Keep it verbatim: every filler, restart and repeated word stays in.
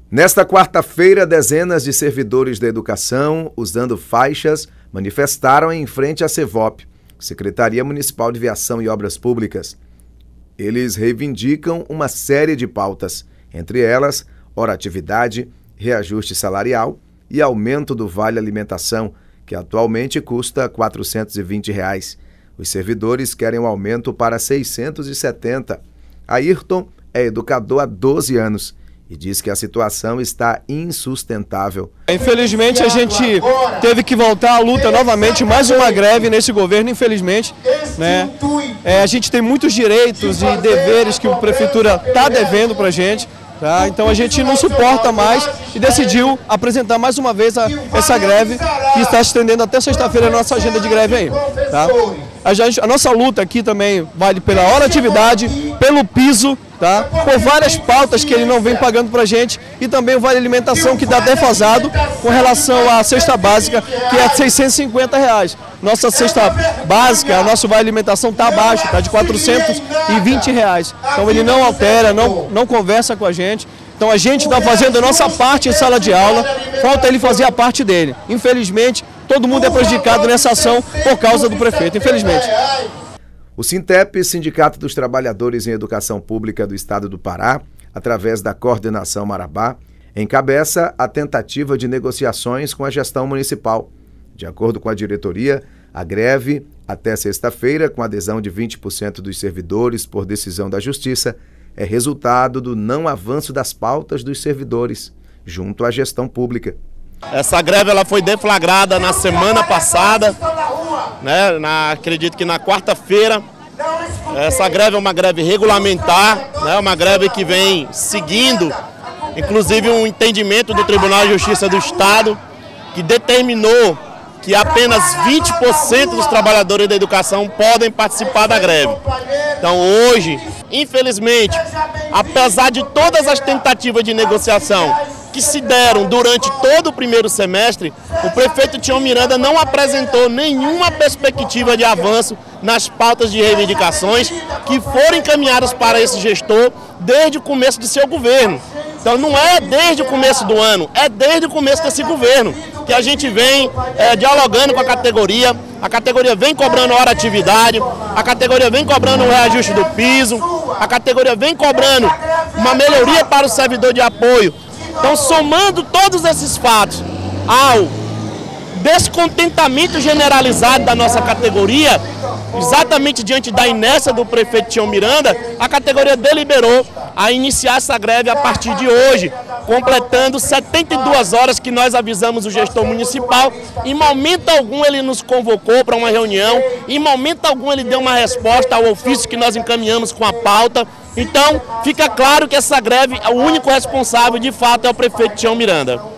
Nesta quarta-feira, dezenas de servidores da educação, usando faixas, manifestaram em frente à SEVOP, Secretaria Municipal de Viação e Obras Públicas. Eles reivindicam uma série de pautas, entre elas, hora-atividade, reajuste salarial e aumento do Vale Alimentação, que atualmente custa quatrocentos e vinte reais. Os servidores querem um aumento para seiscentos e setenta. Ayrton é educador há doze anos e diz que a situação está insustentável. Infelizmente a gente teve que voltar à luta novamente, mais uma greve nesse governo, infelizmente, né? É, a gente tem muitos direitos e deveres que a prefeitura está devendo para a gente, tá? Então a gente não suporta mais e decidiu apresentar mais uma vez a, essa greve que está se estendendo até sexta-feira a nossa agenda de greve aí, tá? A, gente, a nossa luta aqui também vale pela hora-atividade, pelo piso, tá? Por várias pautas que ele não vem pagando pra gente e também o Vale Alimentação que está defasado com relação à cesta básica, que é seiscentos e cinquenta reais. Nossa cesta básica, nosso Vale Alimentação está abaixo, está de quatrocentos e vinte reais. Então ele não altera, não, não conversa com a gente. Então a gente está fazendo a nossa parte em sala de aula, falta ele fazer a parte dele. Infelizmente, todo mundo é prejudicado nessa ação por causa do prefeito, infelizmente. O Sintep, Sindicato dos Trabalhadores em Educação Pública do Estado do Pará, através da Coordenação Marabá, encabeça a tentativa de negociações com a gestão municipal. De acordo com a diretoria, a greve, até sexta-feira, com adesão de vinte por cento dos servidores por decisão da Justiça, é resultado do não avanço das pautas dos servidores, junto à gestão pública. Essa greve ela foi deflagrada na semana passada, né, na, acredito que na quarta-feira. Essa greve é uma greve regulamentar, né, uma greve que vem seguindo, inclusive um entendimento do Tribunal de Justiça do Estado, que determinou que apenas vinte por cento dos trabalhadores da educação podem participar da greve. Então hoje, infelizmente, apesar de todas as tentativas de negociação que se deram durante todo o primeiro semestre, o prefeito Tião Miranda não apresentou nenhuma perspectiva de avanço nas pautas de reivindicações que foram encaminhadas para esse gestor desde o começo do seu governo. Então não é desde o começo do ano, é desde o começo desse governo que a gente vem é, dialogando com a categoria, a categoria vem cobrando hora-atividade, a categoria vem cobrando o reajuste do piso, a categoria vem cobrando uma melhoria para o servidor de apoio. Então, somando todos esses fatos ao descontentamento generalizado da nossa categoria, exatamente diante da inércia do prefeito Tião Miranda, a categoria deliberou a iniciar essa greve a partir de hoje, completando setenta e duas horas que nós avisamos o gestor municipal. Em momento algum ele nos convocou para uma reunião, em momento algum ele deu uma resposta ao ofício que nós encaminhamos com a pauta. Então, fica claro que essa greve, o único responsável de fato é o prefeito Tião Miranda.